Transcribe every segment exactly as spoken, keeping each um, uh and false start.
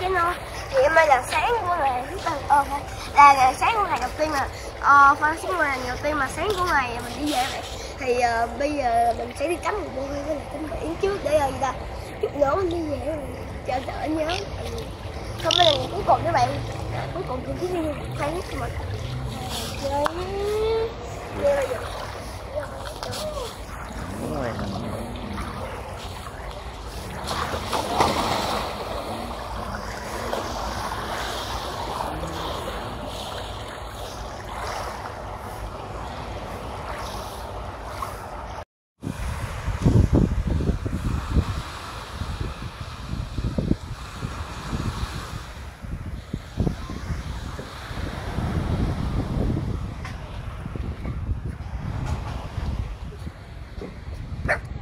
Channel. Thì hôm nay là sáng của ngày ờ, là ngày sáng của ngày đầu tiên mà ờ, phải sáng của ngày đầu tiên mà sáng của ngày mình đi về vậy. Thì uh, bây giờ mình sẽ đi tắm một bơi với lại tắm biển trước để uh, gì ta chút nữa mình đi về mình chờ đợi nhớ. Không phải là ngày cuối cùng các bạn, cuối cùng thì cái video hay nhất của mình chơi chơi bây giờ. Đúng rồi. Yeah.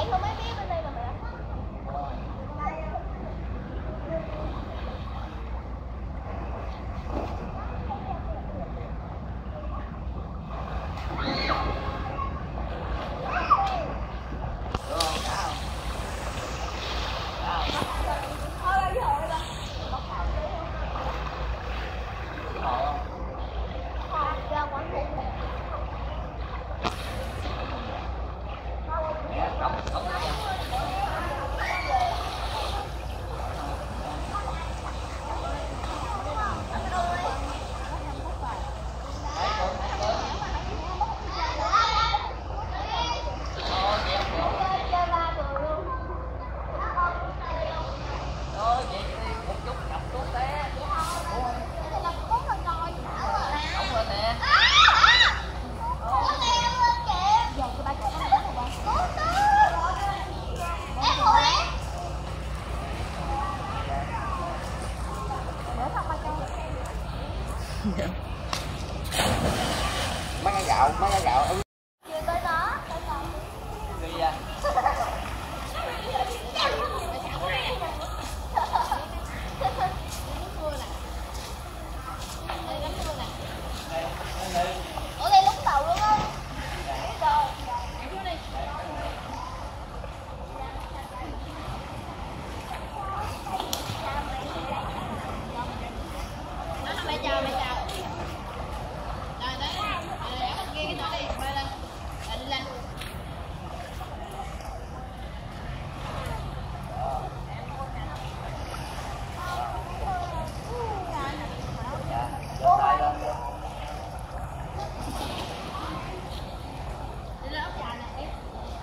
không mấy biết bên đây là mẹ. Mấy cái gạo, mấy cái gạo ứng Chưa tới đó, tới đó. đi à. Ủa đây lúc đầu luôn không? Mẹ chào, mẹ chào. Rồi tới đây, ở bên kia cái đó đi, bay lên. Rồi đi lên. Dạ, giơ tay lên. Đi lên ốc dài nè, em.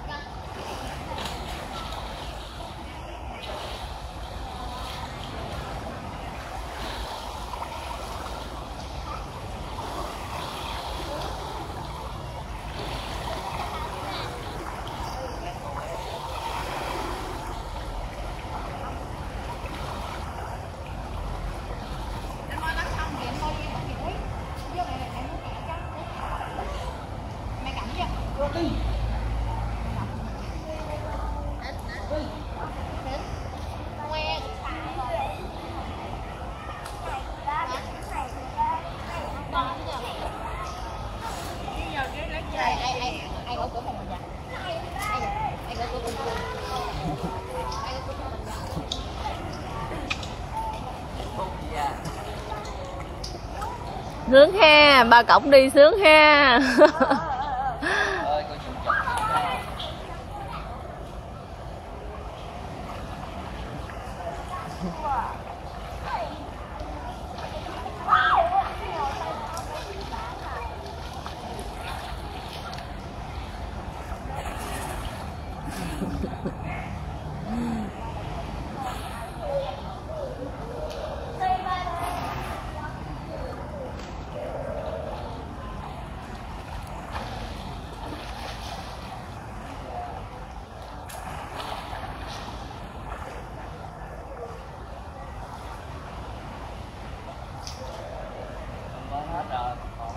Sướng ha, ba cổng đi sướng ha. Ơi, coi chừng chừng. Hết rồi.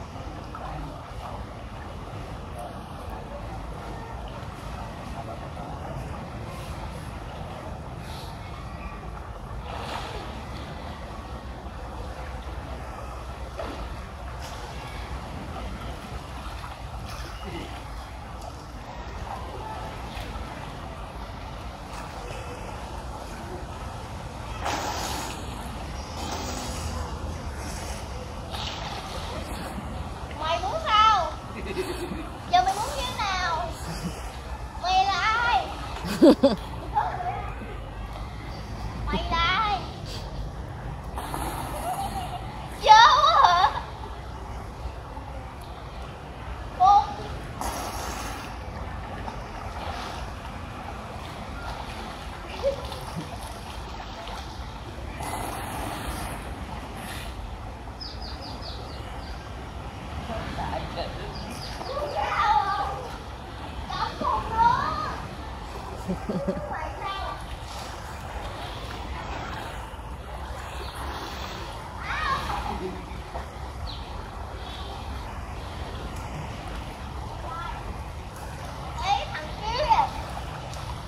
Mày muốn sao? Giờ mày muốn như thế nào? Mày là ai? Mày là ai? Chớ quá hả? Cô Ê thằng kia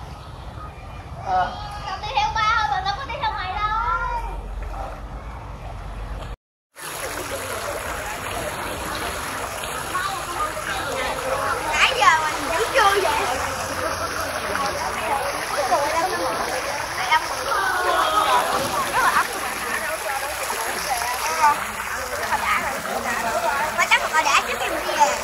rồi. Coi đã rồi. Phải cắt một coi đã trước khi mình đi về.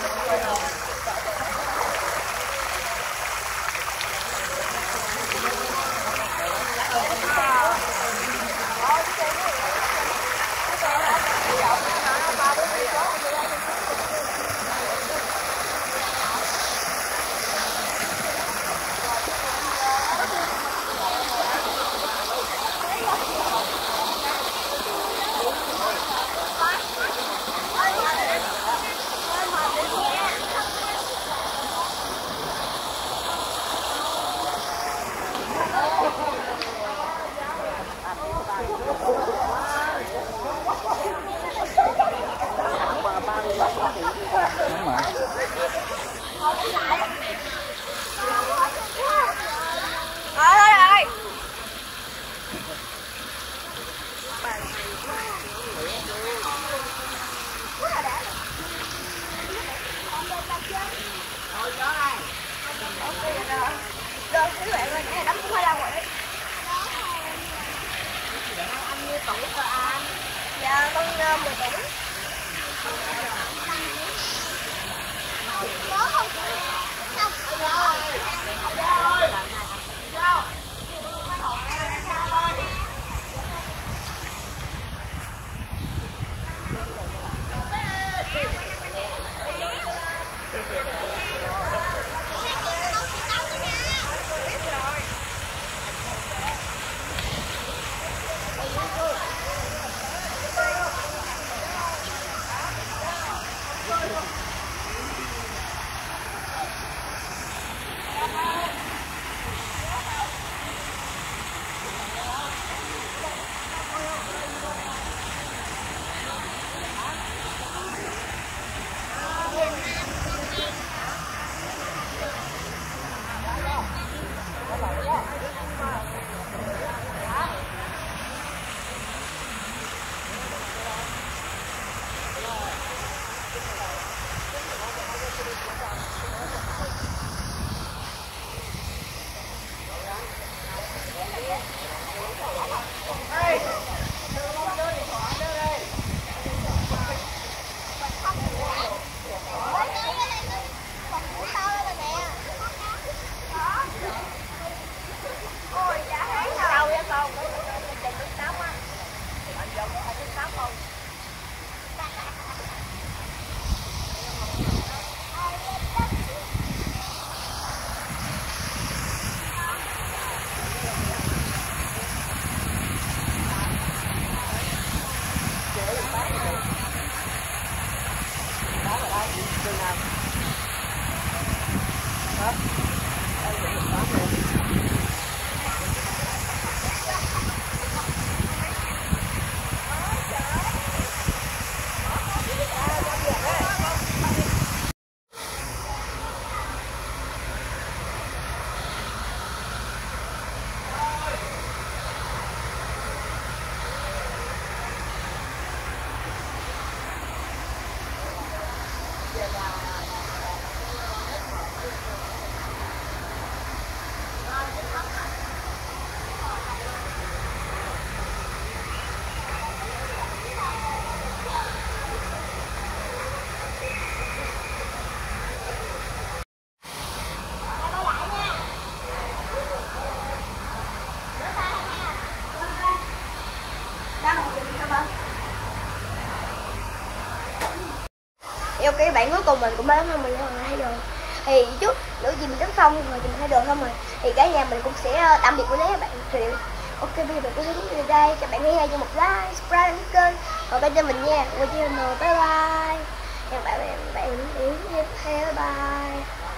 Dạ, con mười tuổi. Có không? Không. Ok các bạn, cuối cùng mình cũng bán hơn mình hai đồ. Thì chút nữa gì mình đánh xong rồi thì mình hai đồ xong rồi thì cả nhà mình cũng sẽ tạm biệt với các bạn. Thì ok, bây giờ mình cũng đến đây đây, các bạn hãyให้cho một like, subscribe đăng ký kênh, còn bên cho mình nha. Quay channel, bye bye. Các bạn bạn bạn đến tiếp theo, bye bye.